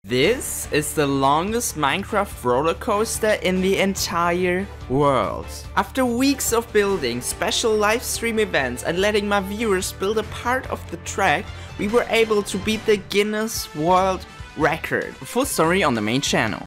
This is the longest Minecraft roller coaster in the entire world. After weeks of building, special live stream events and letting my viewers build a part of the track, we were able to beat the Guinness World Record. Full story on the main channel.